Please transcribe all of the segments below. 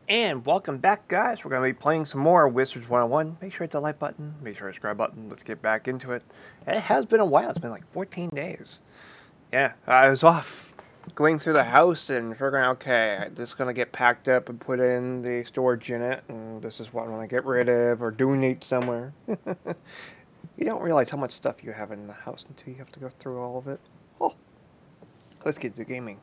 And welcome back, guys. We're going to be playing some more Wizards101. Make sure to hit the like button. Make sure to subscribe button. Let's get back into it. And it has been a while. It's been like 14 days. Yeah, I was off going through the house and figuring out, okay, this is going to get packed up and put in the storage unit. And this is what I want to get rid of or donate somewhere. You don't realize how much stuff you have in the house until you have to go through all of it. Oh, let's get to gaming.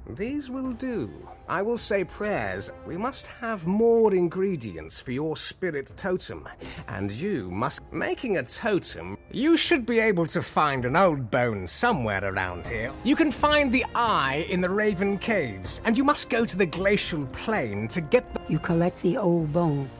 These will do. I will say prayers. We must have more ingredients for your spirit totem. And you must... Making a totem, you should be able to find an old bone somewhere around here. You can find the eye in the Raven Caves, and you must go to the glacial plain to get the... You collect the old bone.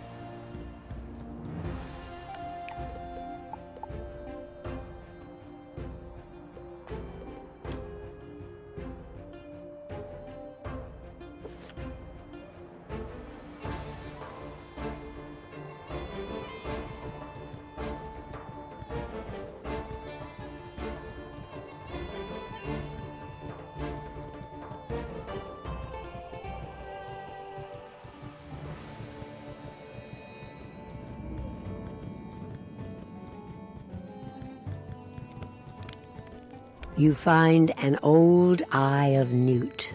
You find an old Eye of Newt.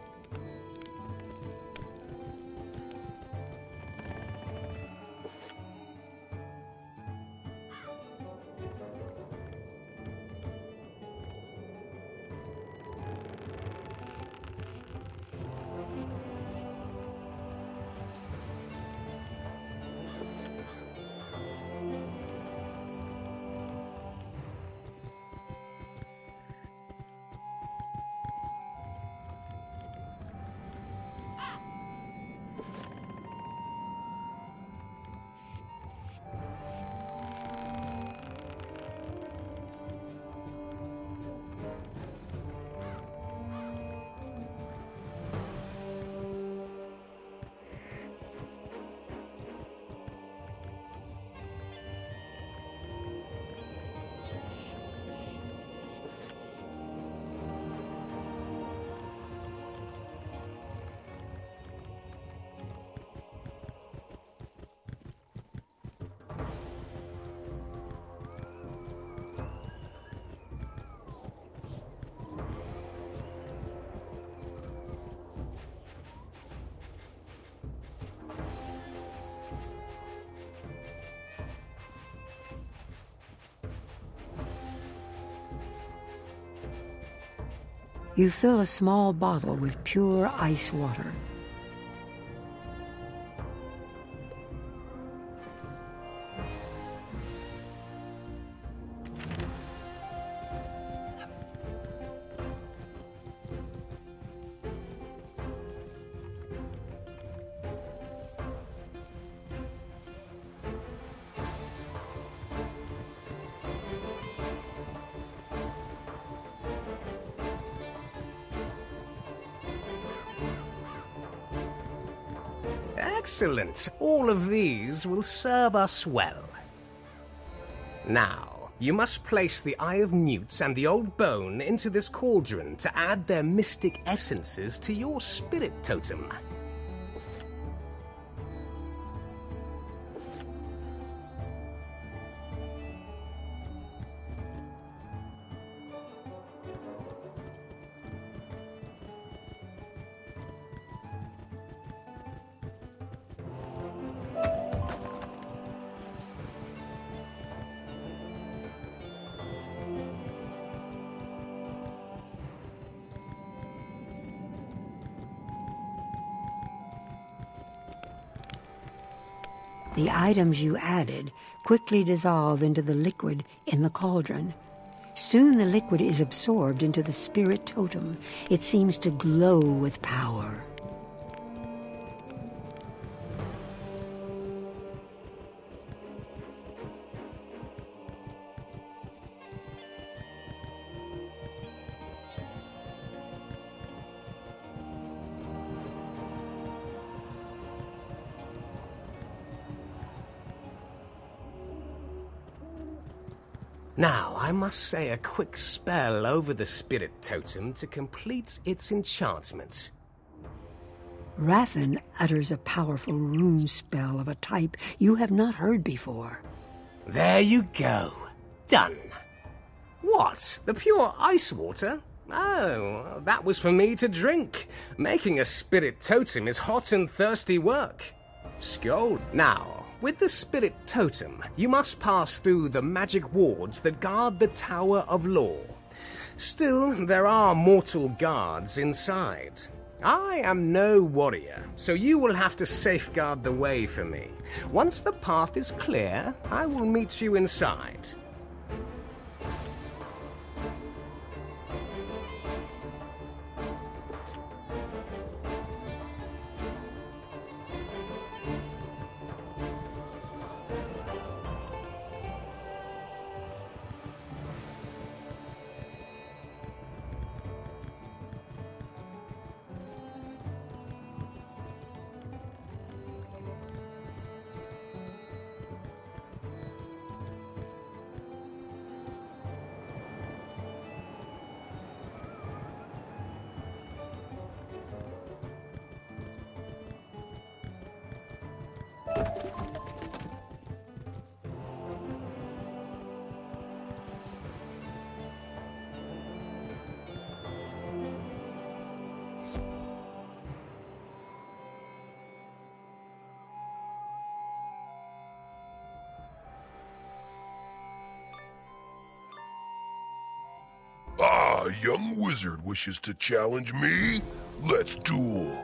You fill a small bottle with pure ice water. Excellent. All of these will serve us well. Now, you must place the Eye of Newt and the old bone into this cauldron to add their mystic essences to your spirit totem. The items you added quickly dissolve into the liquid in the cauldron. Soon the liquid is absorbed into the spirit totem. It seems to glow with power. Now, I must say a quick spell over the spirit totem to complete its enchantment. Raffen utters a powerful rune spell of a type you have not heard before. There you go. Done. What? The pure ice water? Oh, that was for me to drink. Making a spirit totem is hot and thirsty work. Skål. Now, with the spirit totem, you must pass through the magic wards that guard the Tower of Law. Still, there are mortal guards inside. I am no warrior, so you will have to safeguard the way for me. Once the path is clear, I will meet you inside. Ah, a young wizard wishes to challenge me? Let's duel.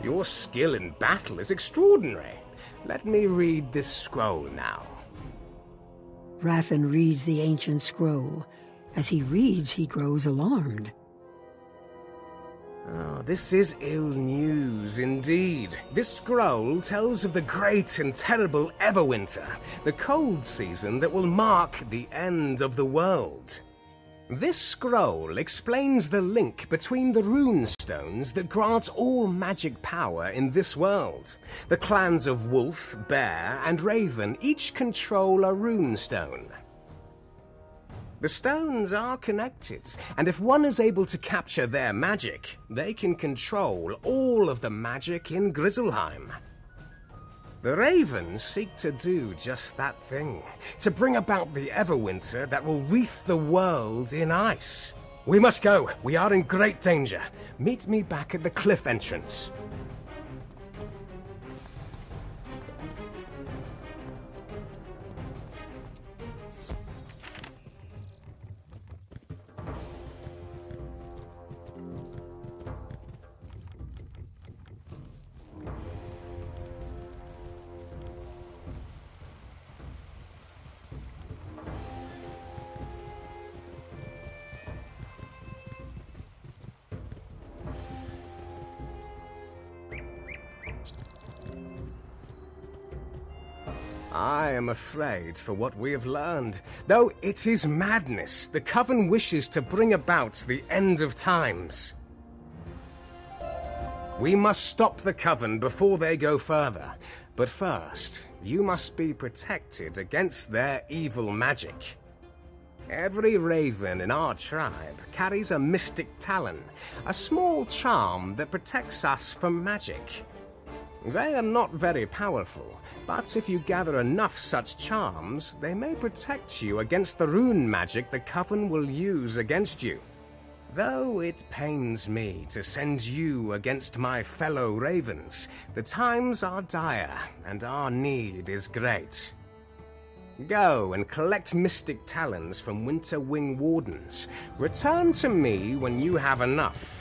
Your skill in battle is extraordinary. Let me read this scroll now. Rathan reads the ancient scroll. As he reads, he grows alarmed. Oh, this is ill news indeed. This scroll tells of the great and terrible Everwinter, the cold season that will mark the end of the world. This scroll explains the link between the rune stones that grant all magic power in this world. The clans of Wolf, Bear, and Raven each control a rune stone. The stones are connected, and if one is able to capture their magic, they can control all of the magic in Grizzleheim. The Ravens seek to do just that thing, to bring about the Everwinter that will wreath the world in ice. We must go. We are in great danger. Meet me back at the cliff entrance. I am afraid for what we have learned. Though it is madness, the Coven wishes to bring about the end of times. We must stop the Coven before they go further. But first, you must be protected against their evil magic. Every raven in our tribe carries a mystic talon, a small charm that protects us from magic. They are not very powerful, but if you gather enough such charms, they may protect you against the rune magic the Coven will use against you. Though it pains me to send you against my fellow ravens, the times are dire and our need is great. Go and collect mystic talons from Winter Wing Wardens. Return to me when you have enough.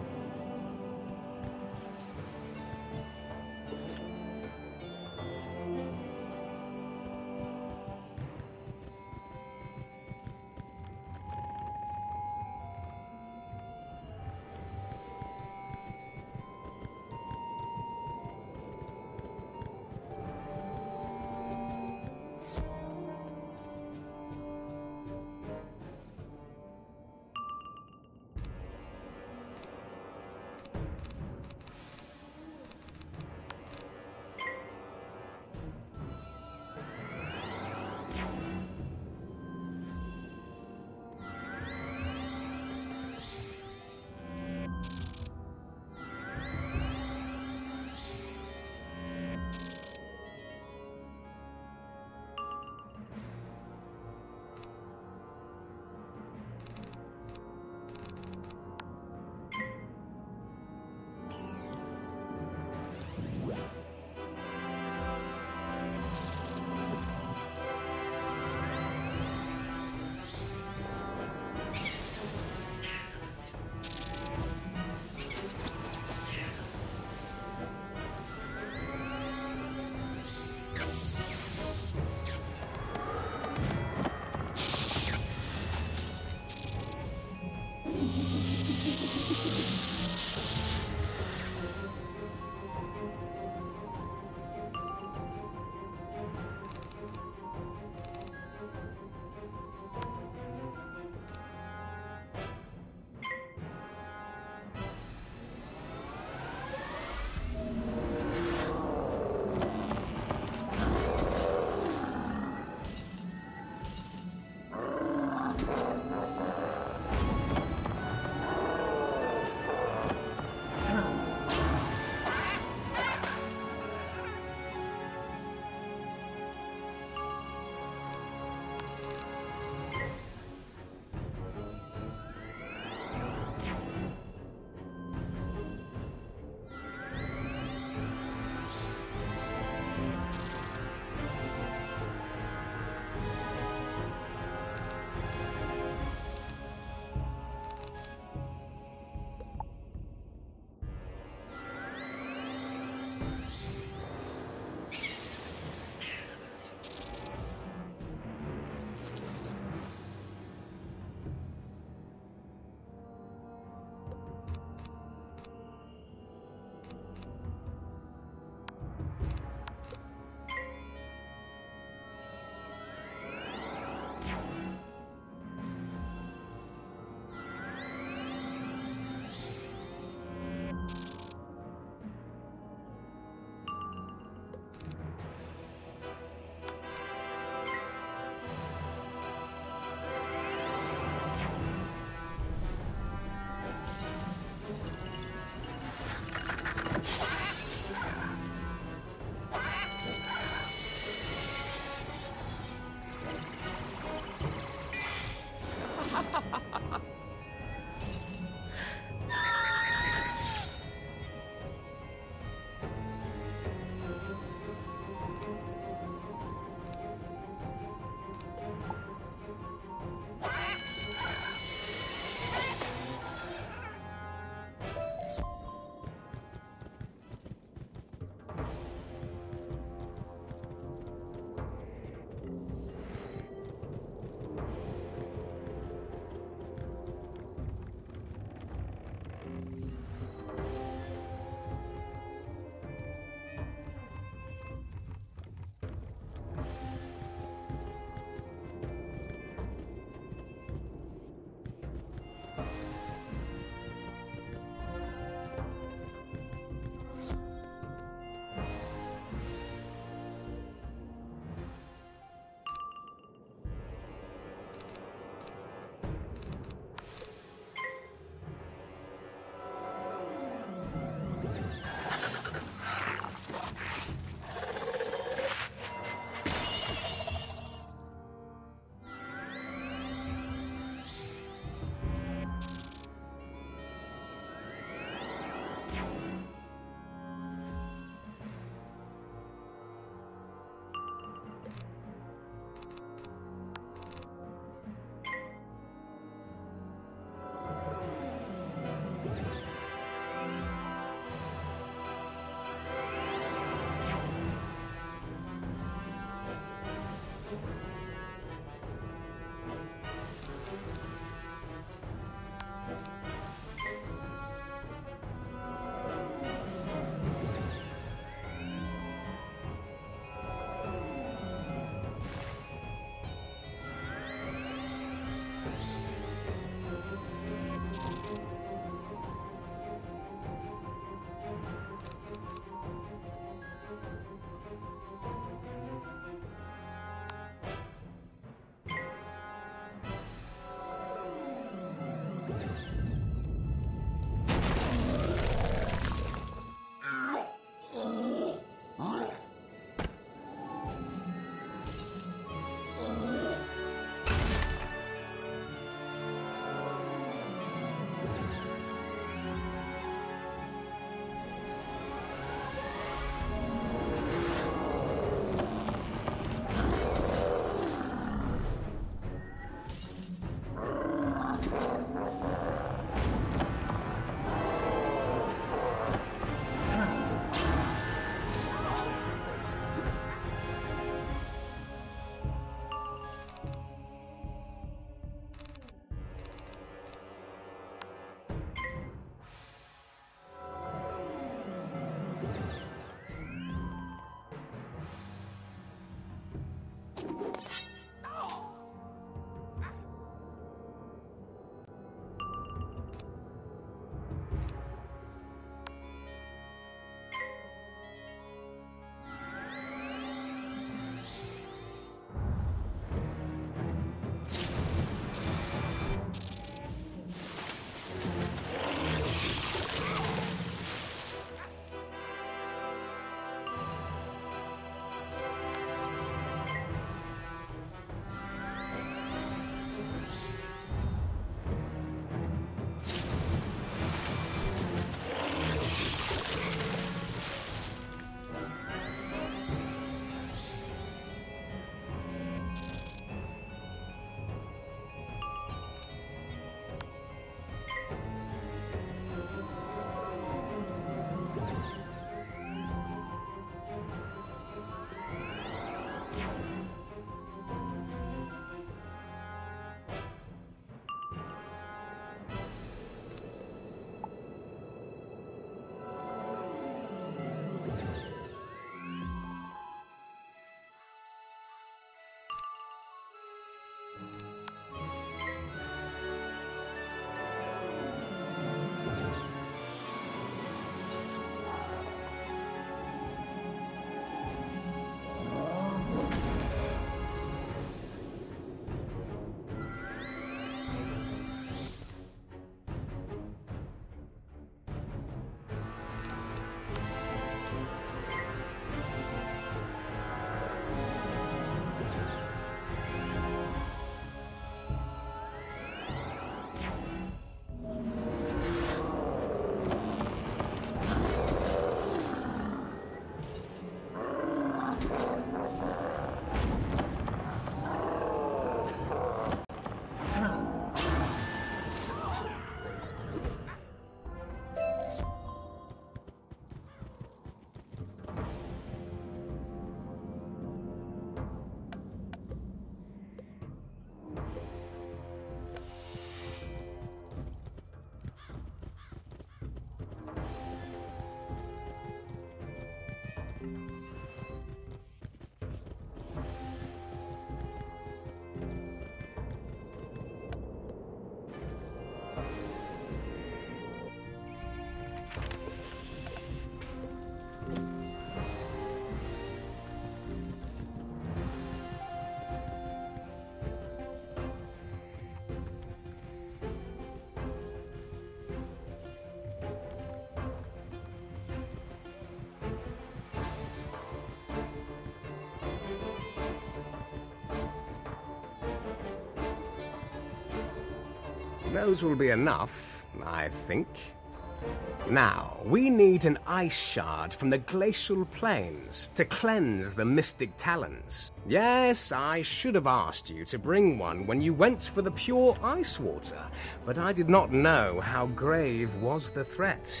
Those will be enough, I think. Now, we need an ice shard from the glacial plains to cleanse the mystic talons. Yes, I should have asked you to bring one when you went for the pure ice water, but I did not know how grave was the threat.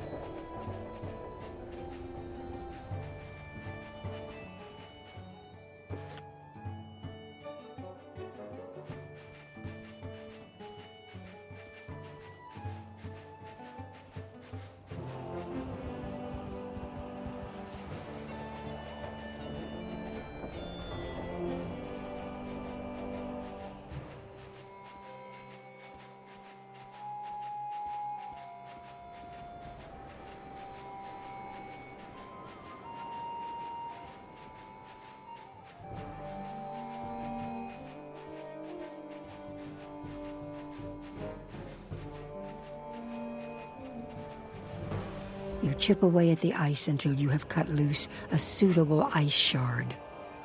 You chip away at the ice until you have cut loose a suitable ice shard.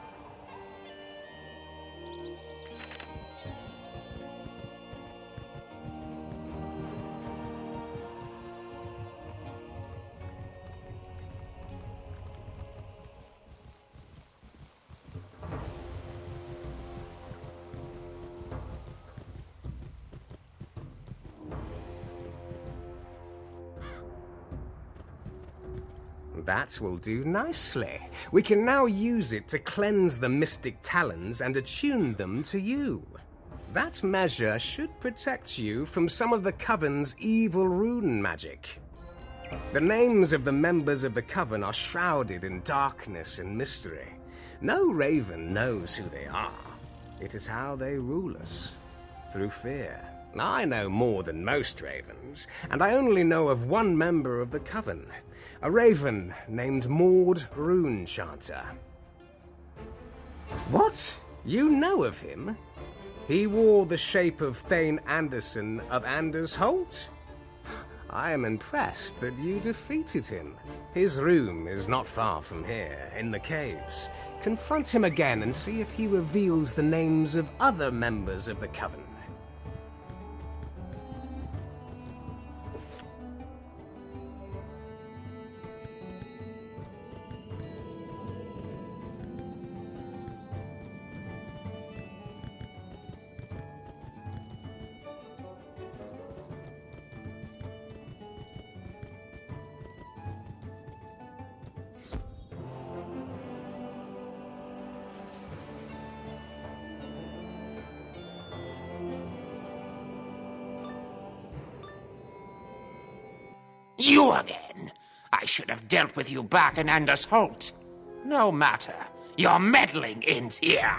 That will do nicely. We can now use it to cleanse the mystic talons and attune them to you. That measure should protect you from some of the Coven's evil rune magic. The names of the members of the Coven are shrouded in darkness and mystery. No raven knows who they are. It is how they rule us, through fear. I know more than most ravens, and I only know of one member of the Coven, a raven named Maud Runechanter. What? You know of him? He wore the shape of Thane Anderson of Andersholt? I am impressed that you defeated him. His room is not far from here, in the caves. Confront him again and see if he reveals the names of other members of the Coven. You again? I should have dealt with you back in Andersholt. No matter. Your meddling ends here.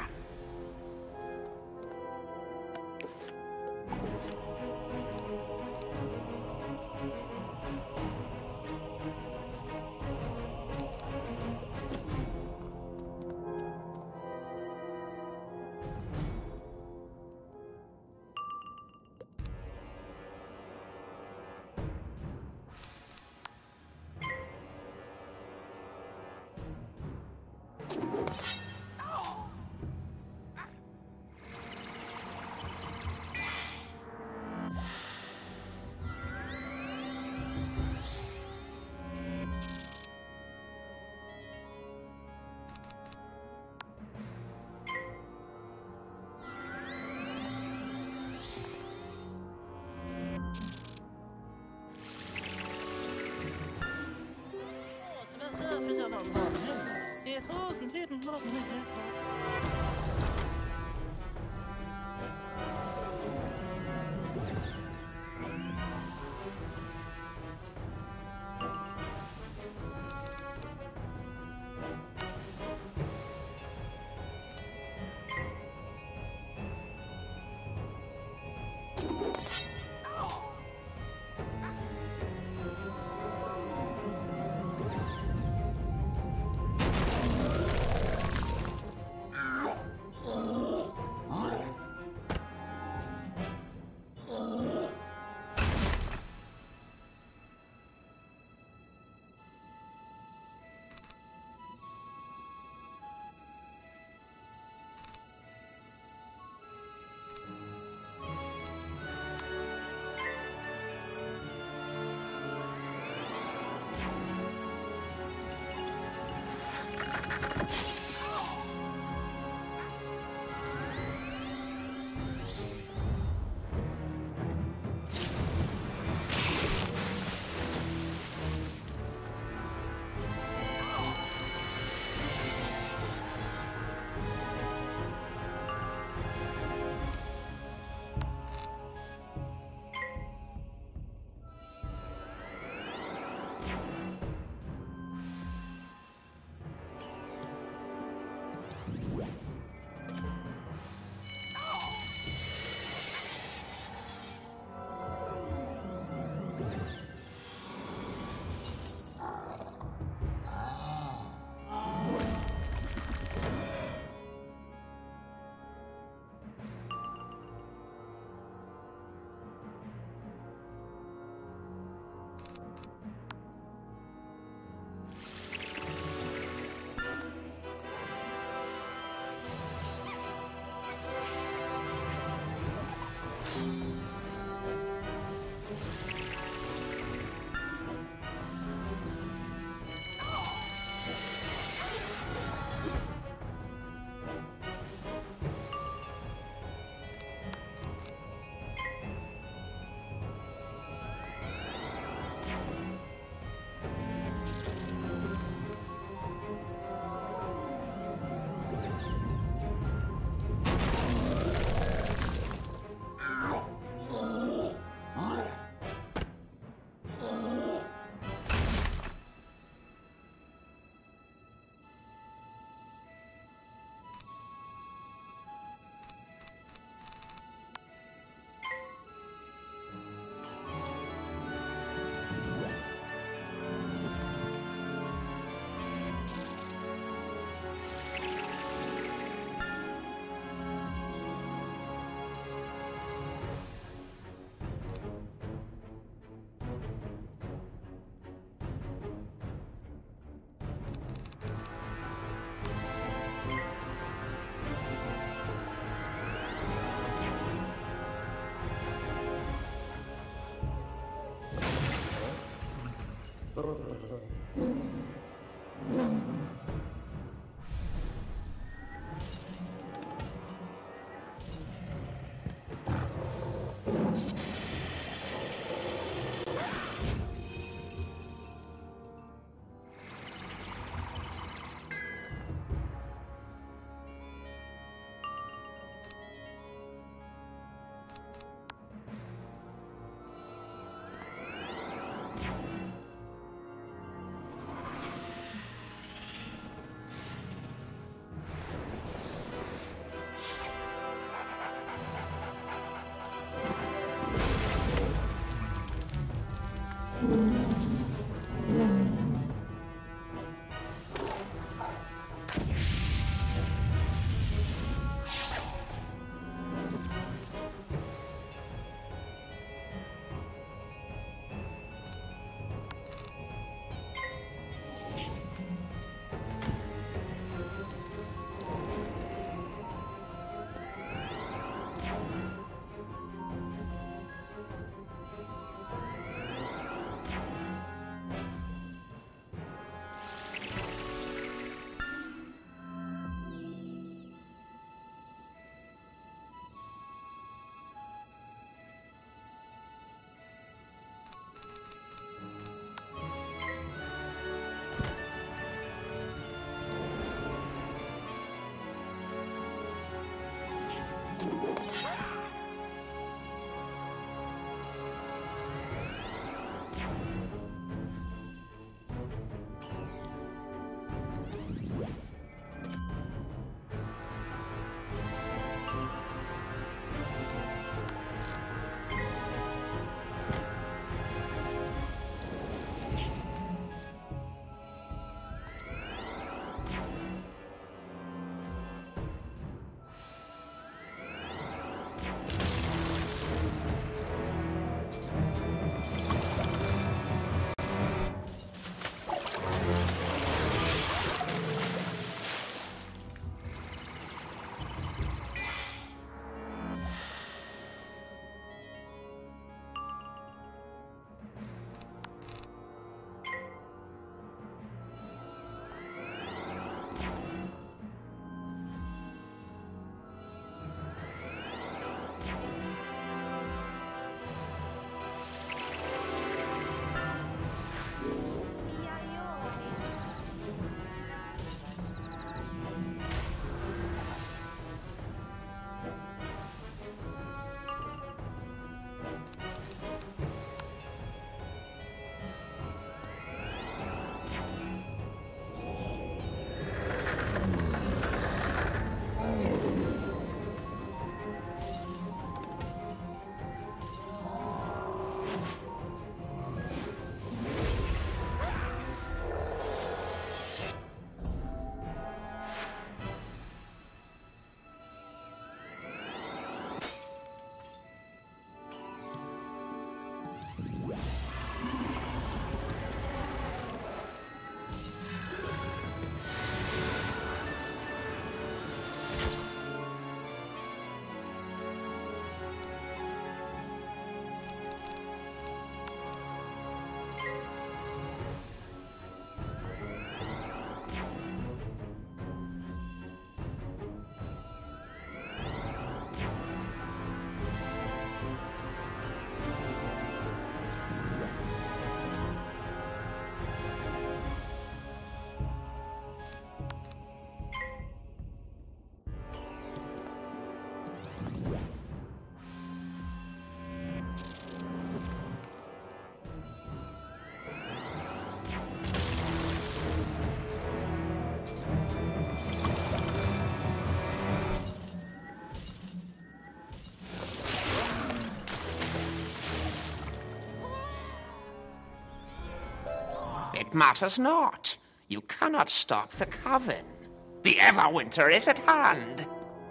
It matters not. You cannot stop the coven. The Everwinter is at hand.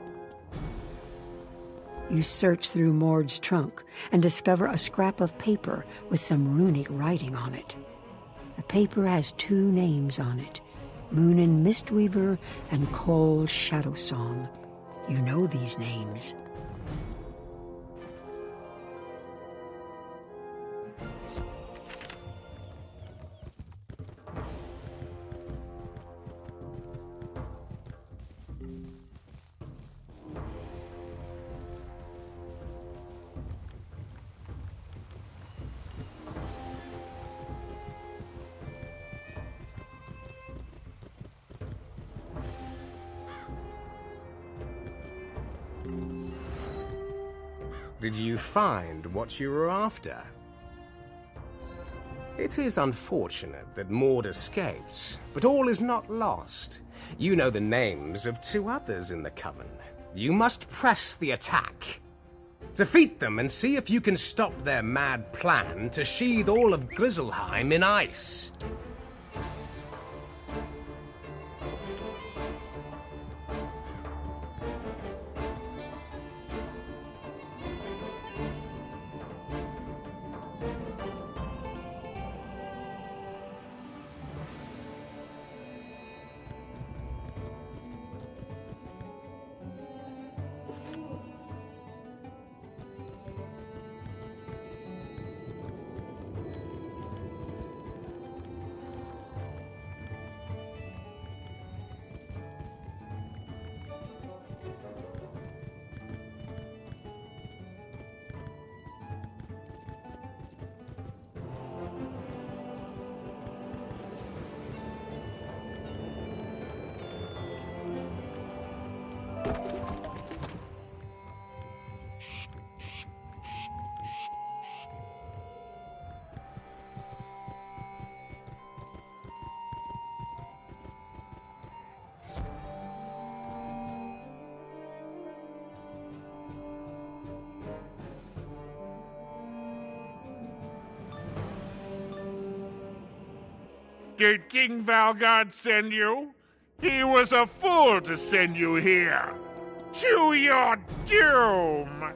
You search through Mord's trunk and discover a scrap of paper with some runic writing on it. The paper has 2 names on it, Moonin Mistweaver and Cole Shadowsong. You know these names. Did you find what you were after? It is unfortunate that Maud escaped, but all is not lost. You know the names of 2 others in the Coven. You must press the attack. Defeat them and see if you can stop their mad plan to sheathe all of Grizzleheim in ice. Did King Valgard send you? He was a fool to send you here. To your doom!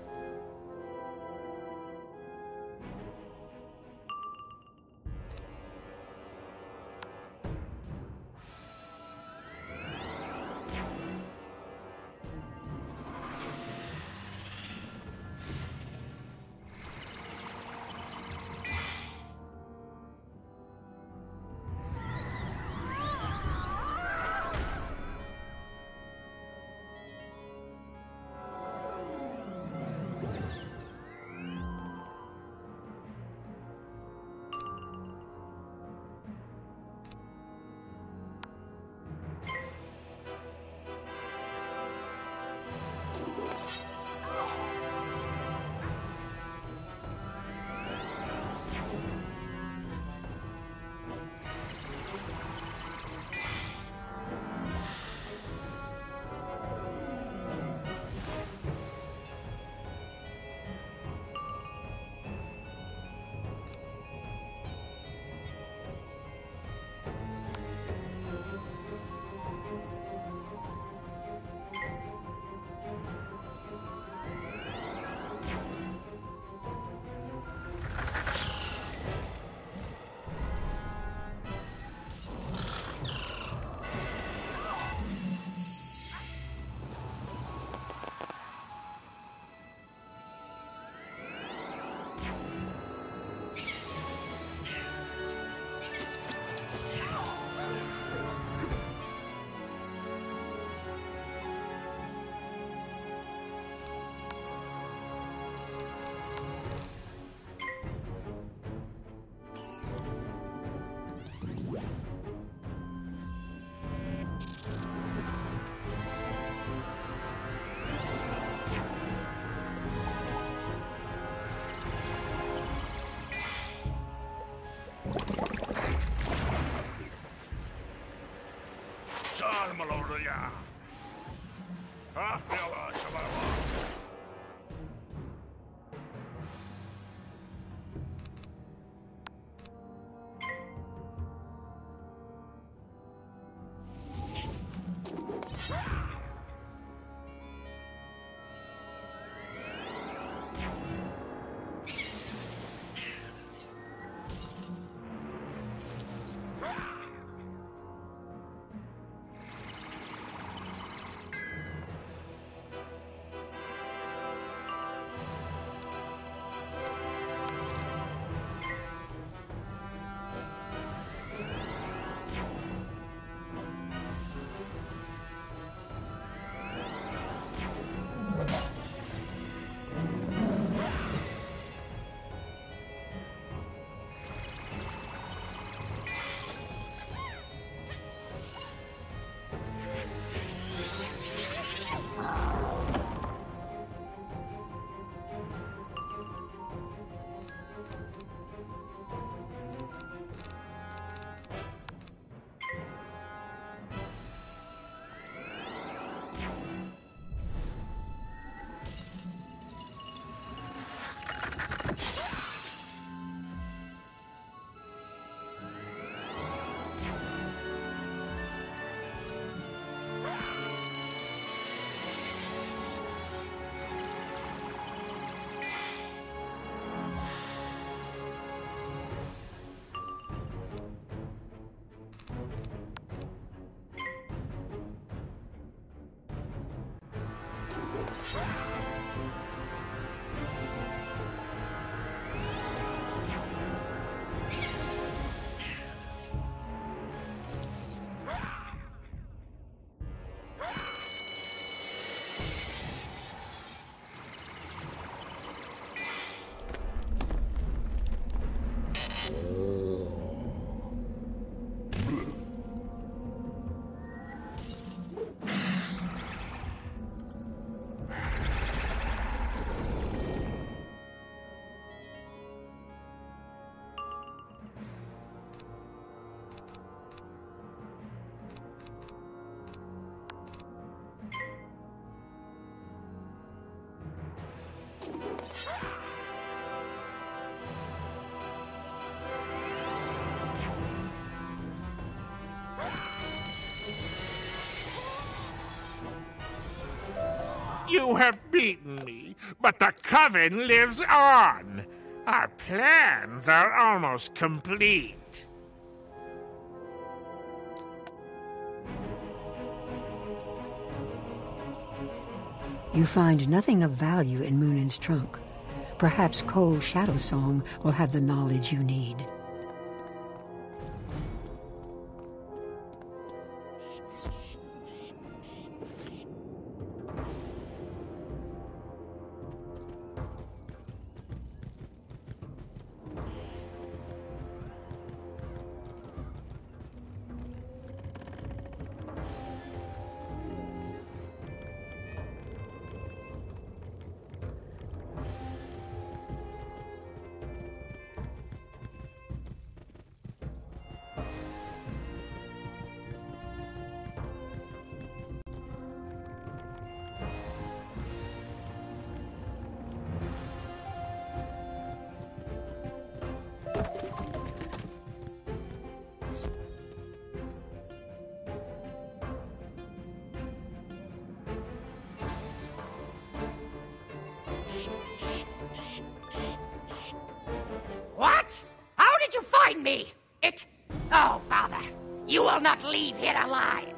You have beaten me, but the Coven lives on. Our plans are almost complete. You find nothing of value in Munin's trunk. Perhaps Cole's Shadow Song will have the knowledge you need. What? How did you find me? Oh, bother. You will not leave here alive.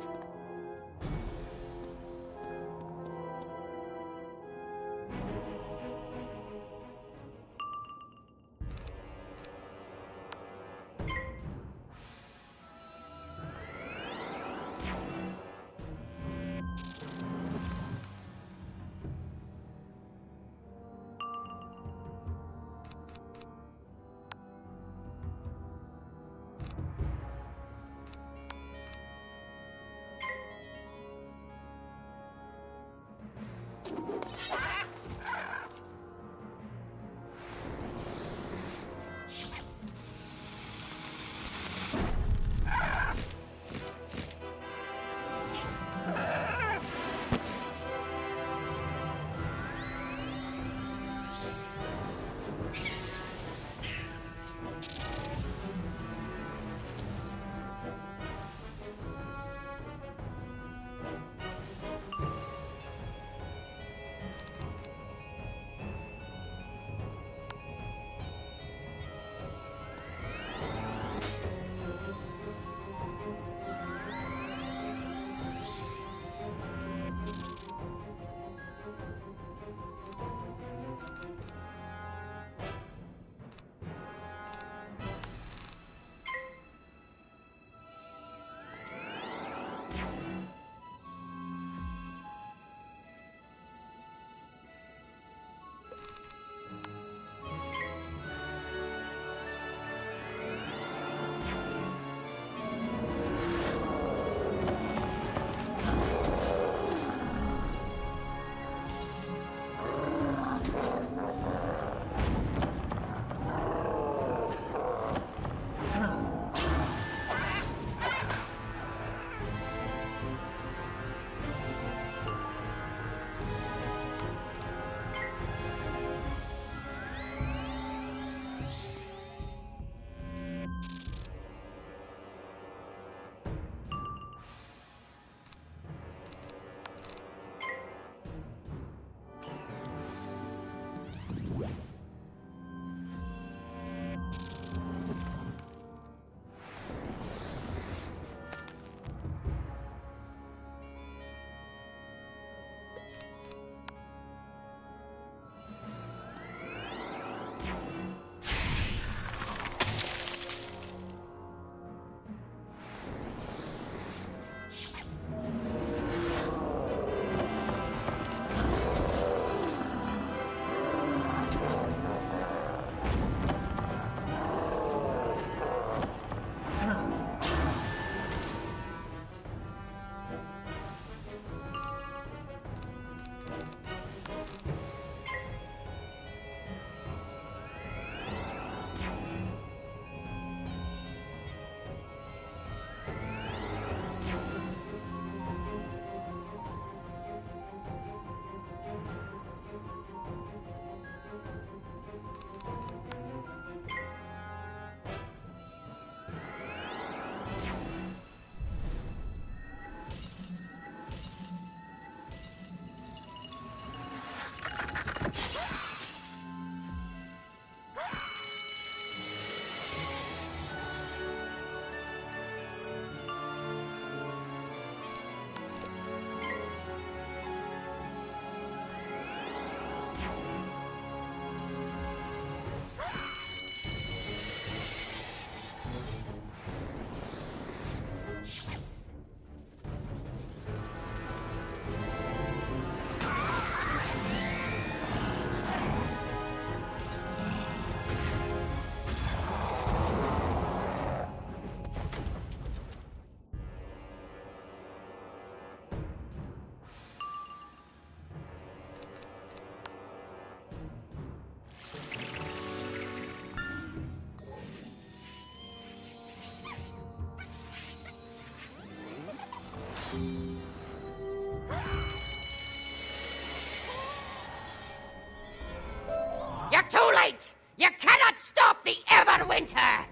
You're too late! You cannot stop the Everwinter!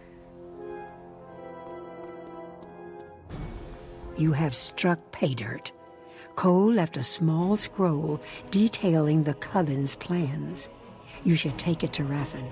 You have struck pay dirt. Cole left a small scroll detailing the Coven's plans. You should take it to Raffen.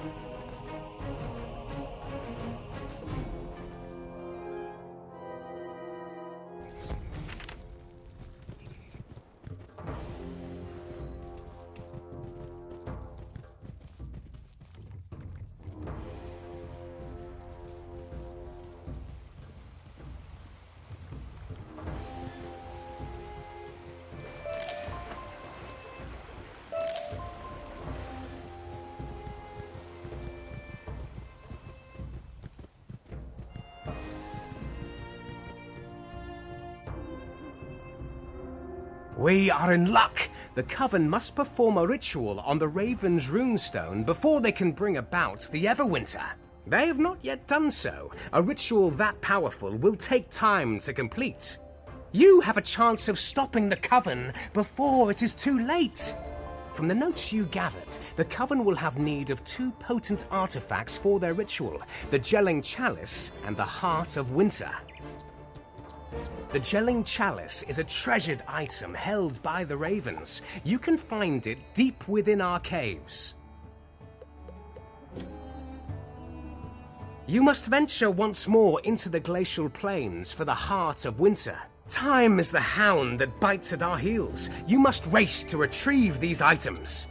We are in luck! The Coven must perform a ritual on the Raven's runestone before they can bring about the Everwinter. They have not yet done so. A ritual that powerful will take time to complete. You have a chance of stopping the Coven before it is too late. From the notes you gathered, the Coven will have need of 2 potent artifacts for their ritual, the Gelling Chalice and the Heart of Winter. The Gelling Chalice is a treasured item held by the Ravens. You can find it deep within our caves. You must venture once more into the glacial plains for the Heart of Winter. Time is the hound that bites at our heels. You must race to retrieve these items.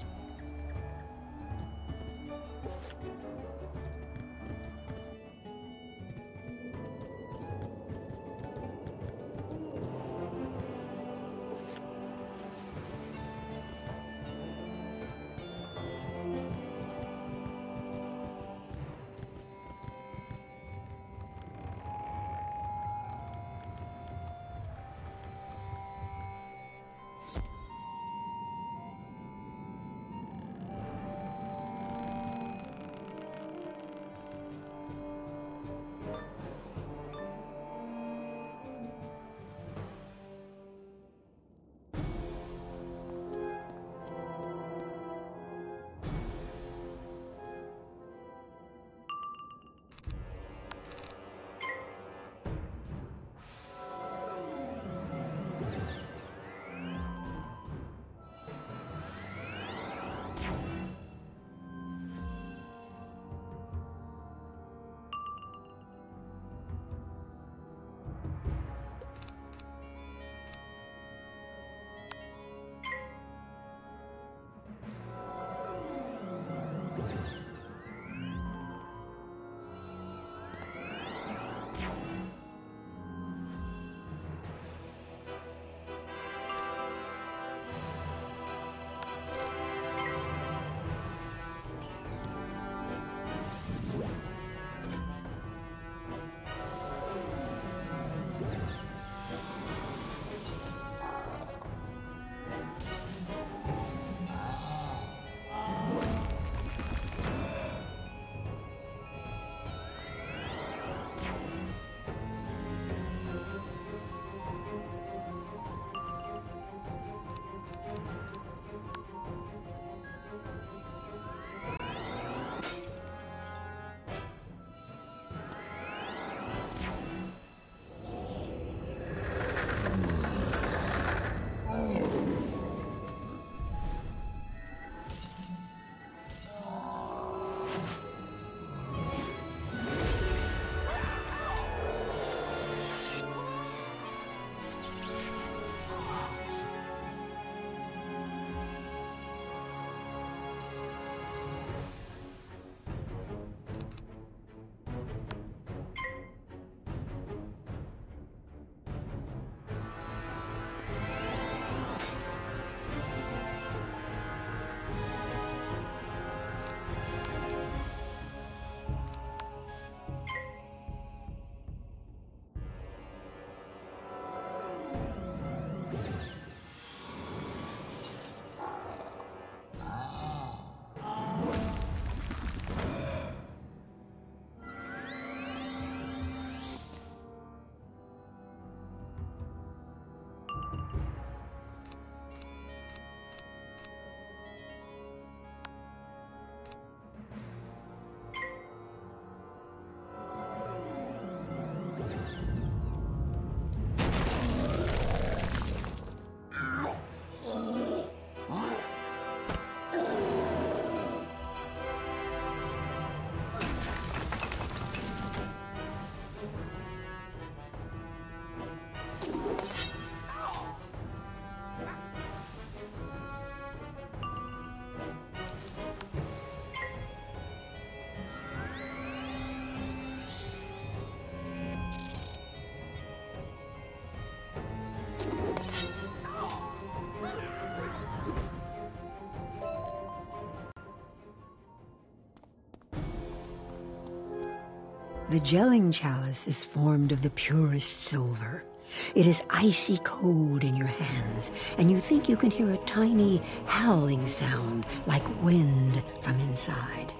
The gelling chalice is formed of the purest silver. It is icy cold in your hands, and you think you can hear a tiny howling sound like wind from inside.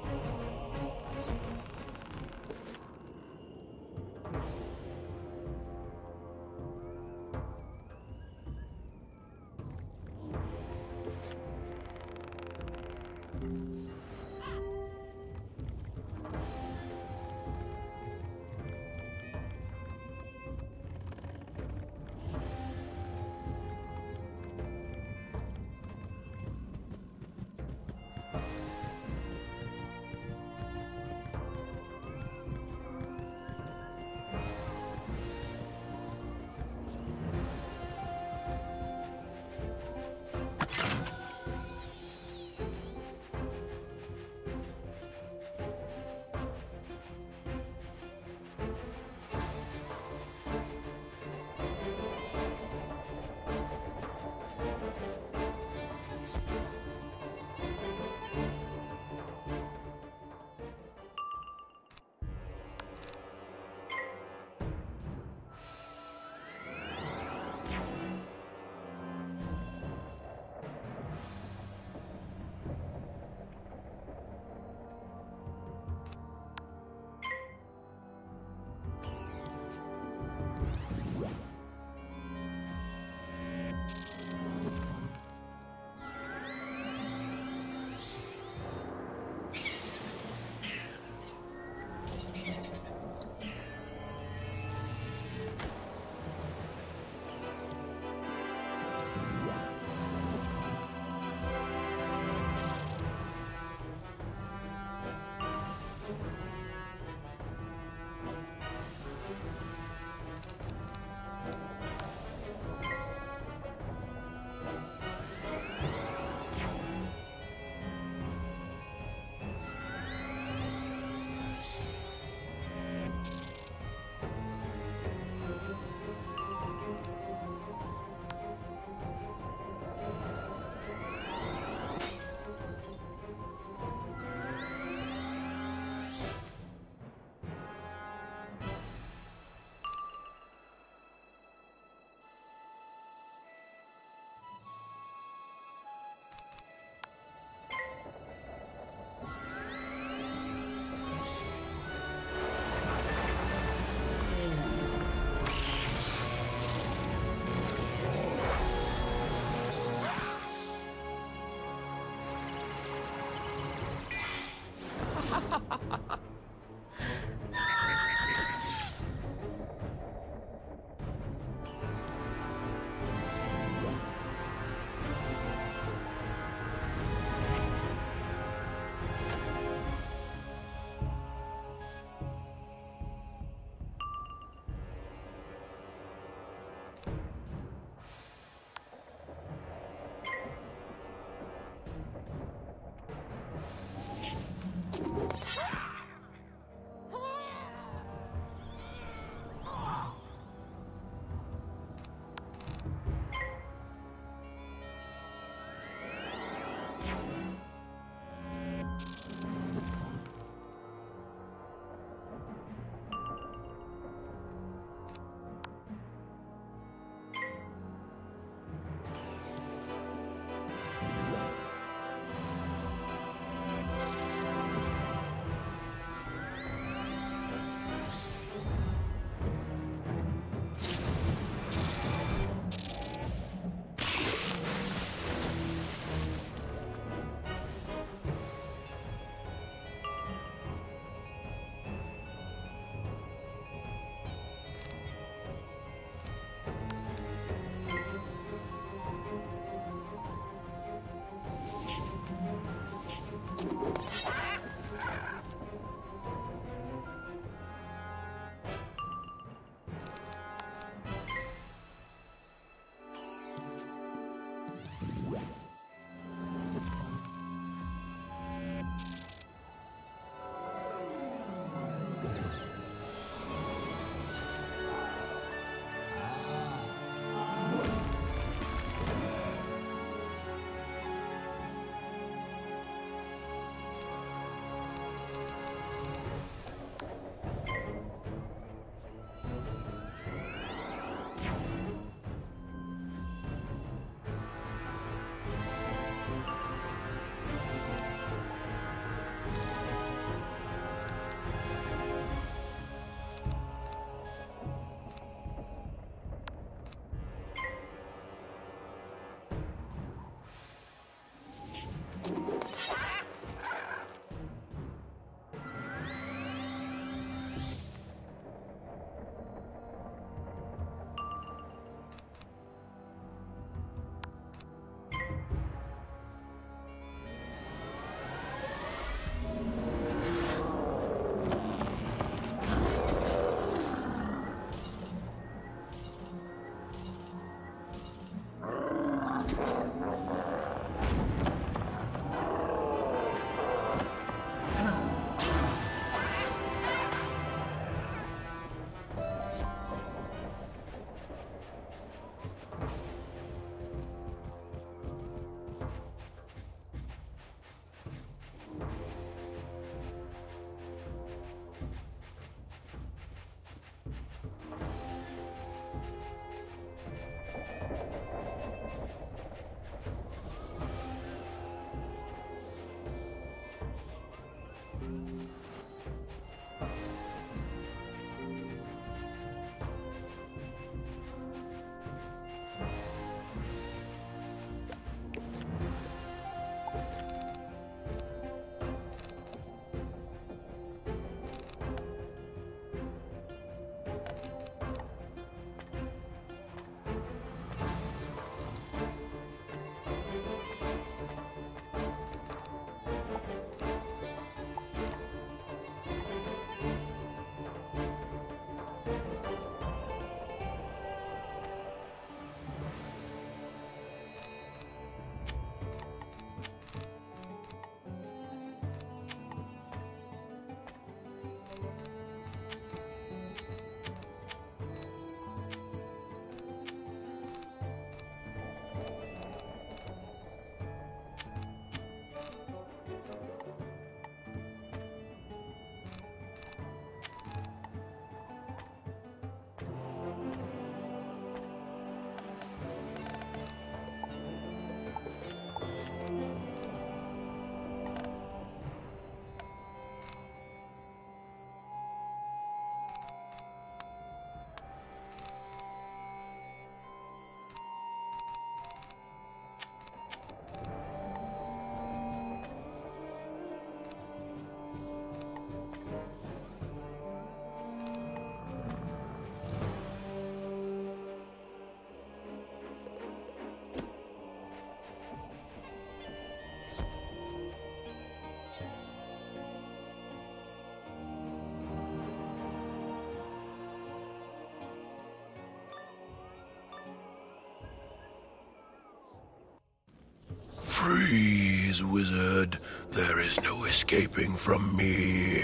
Please, wizard, there is no escaping from me.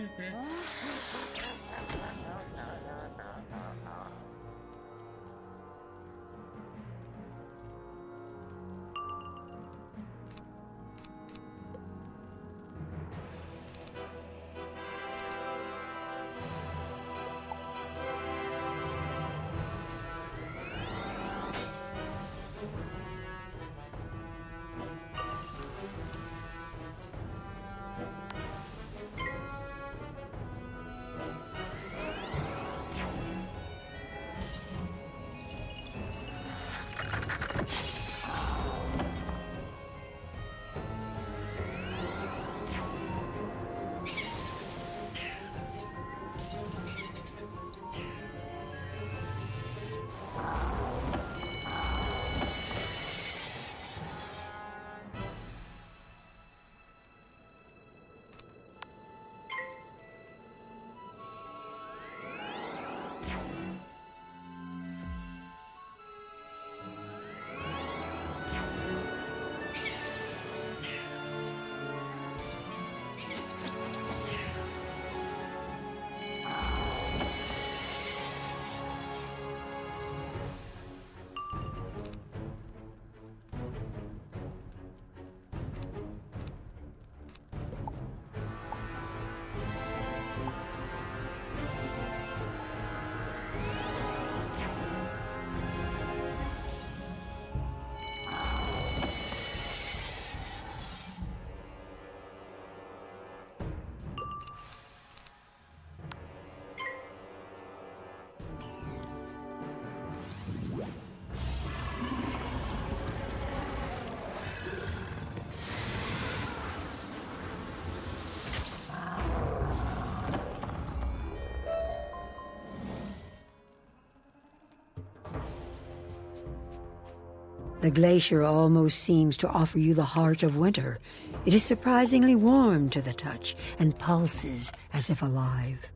The glacier almost seems to offer you the heart of winter. It is surprisingly warm to the touch and pulses as if alive.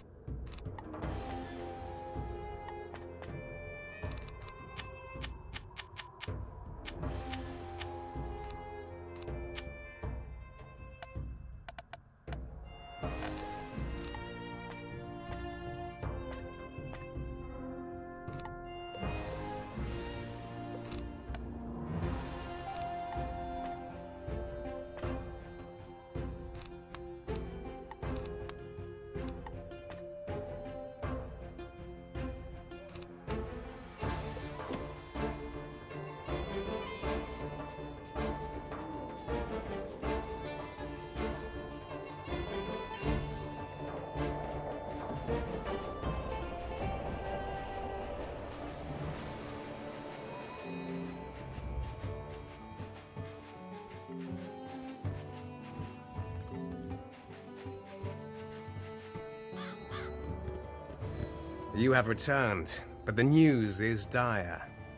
You have returned, but the news is dire.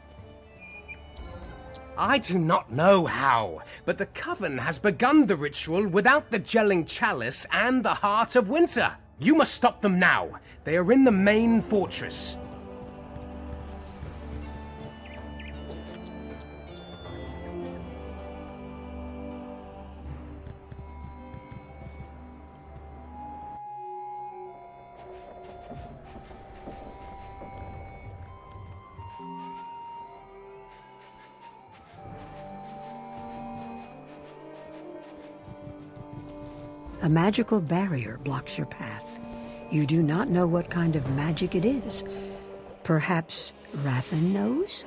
I do not know how, but the Coven has begun the ritual without the gelling chalice and the Heart of Winter. You must stop them now. They are in the main fortress. A magical barrier blocks your path. You do not know what kind of magic it is. Perhaps Rathan knows?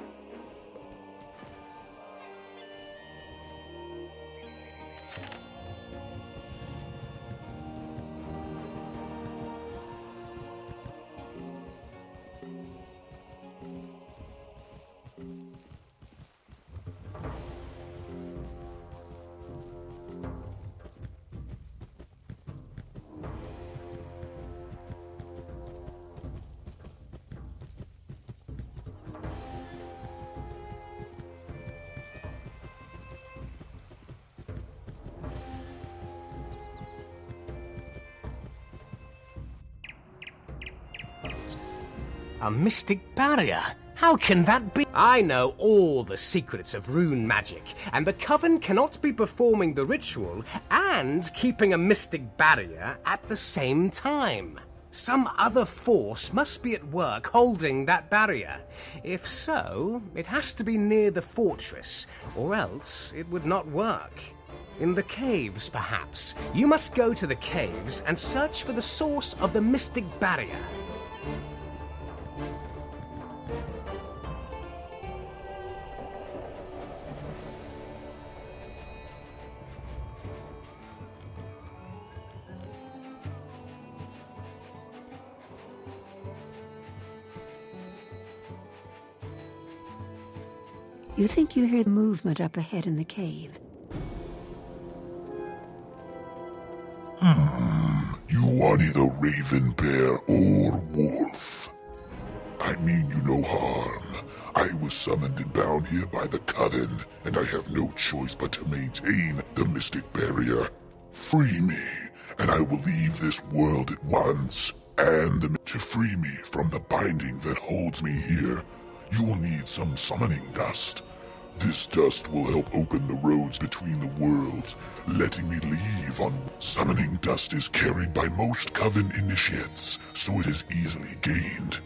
A mystic barrier? How can that be? I know all the secrets of rune magic, and the Coven cannot be performing the ritual and keeping a mystic barrier at the same time. Some other force must be at work holding that barrier. If so, it has to be near the fortress, or else it would not work. In the caves, perhaps. You must go to the caves and search for the source of the mystic barrier. You think you hear movement up ahead in the cave. You are neither raven, bear, or wolf. I mean you no harm. I was summoned and bound here by the Coven, and I have no choice but to maintain the mystic barrier. Free me, and I will leave this world at once. And to free me from the binding that holds me here, you will need some summoning dust. This dust will help open the roads between the worlds, letting me leave on... Summoning dust is carried by most Coven initiates, so it is easily gained.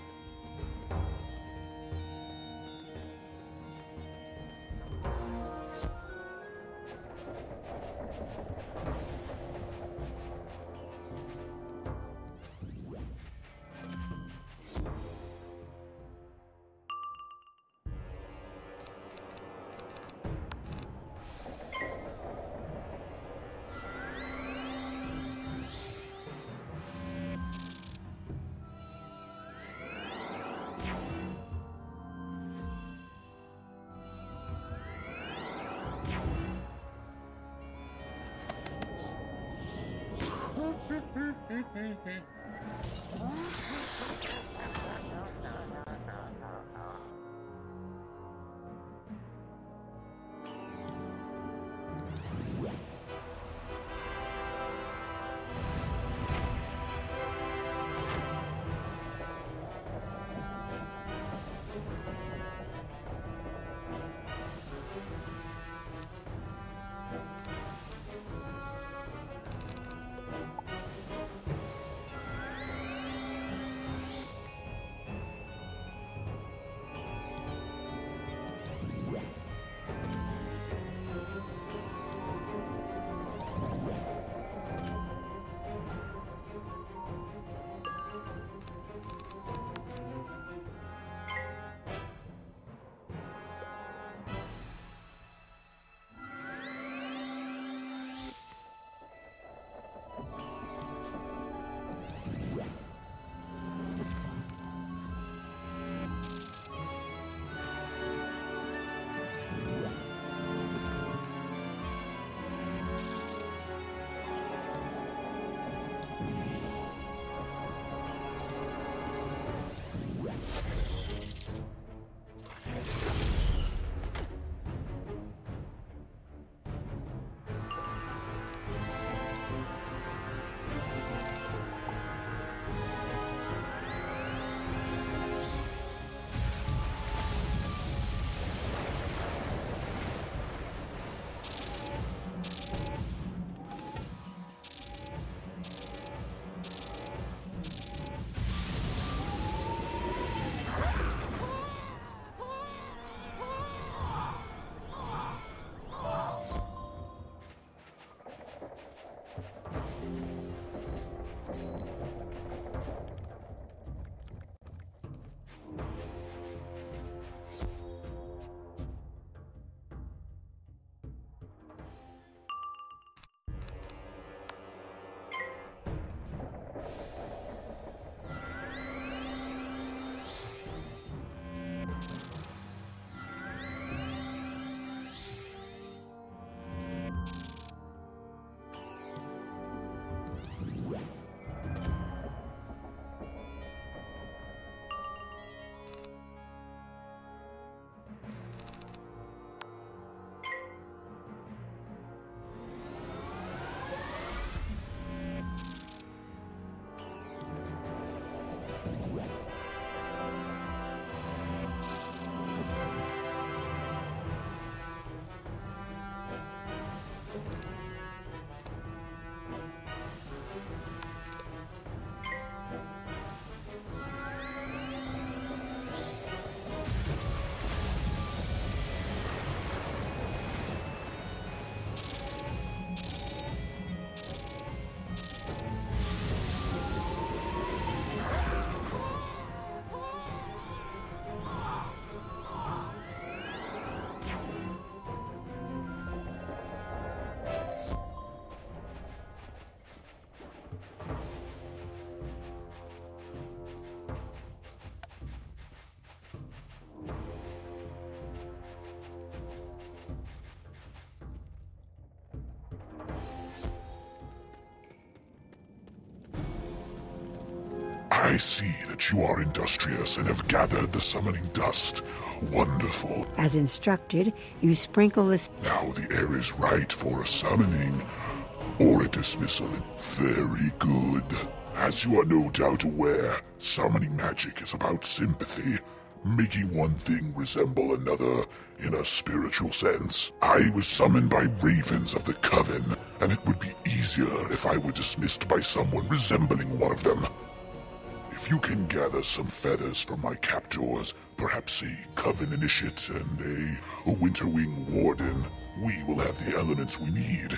I see that you are industrious and have gathered the summoning dust. Wonderful. As instructed, you sprinkle the... Now the air is right for a summoning or a dismissal. Very good. As you are no doubt aware, summoning magic is about sympathy, making one thing resemble another in a spiritual sense. I was summoned by ravens of the Coven, and it would be easier if I were dismissed by someone resembling one of them. If you can gather some feathers from my captors, perhaps a Coven initiate and a Winterwing warden, we will have the elements we need.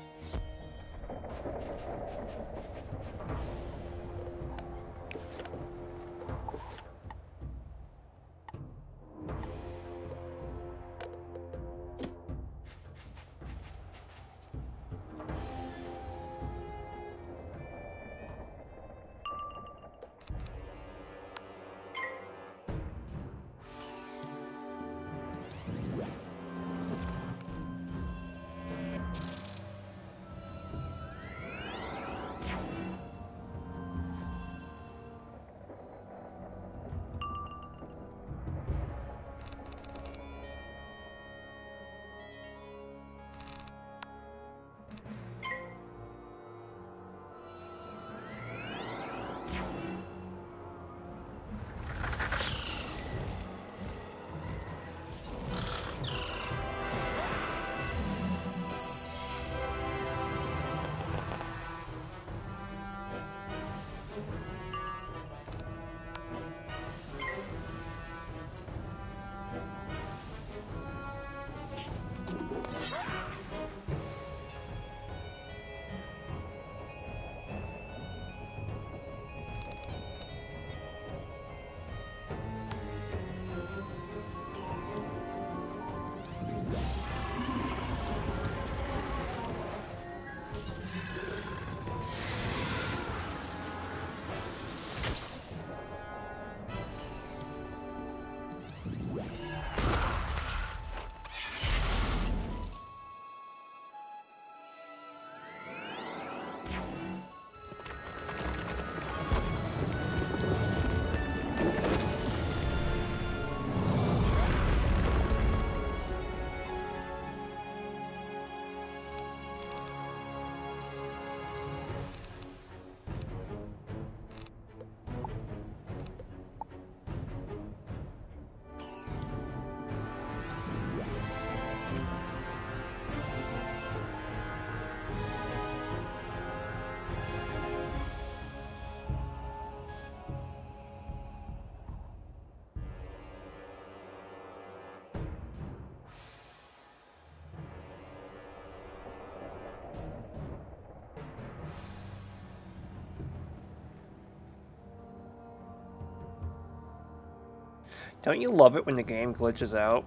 Don't you love it when the game glitches out?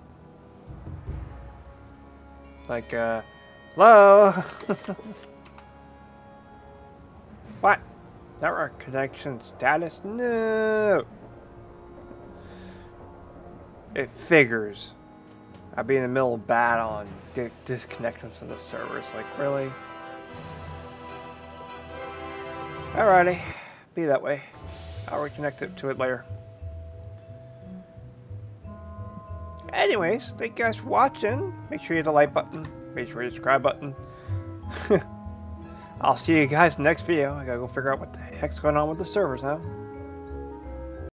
Like, hello? What? Network connection status? No! It figures. I'd be in the middle of battle and disconnect them from the servers. Like, really? Alrighty. Be that way. I'll reconnect to it later. Anyways, thank you guys for watching. Make sure you hit the like button. Make sure you hit the subscribe button. I'll see you guys in the next video. I gotta go figure out what the heck's going on with the servers now.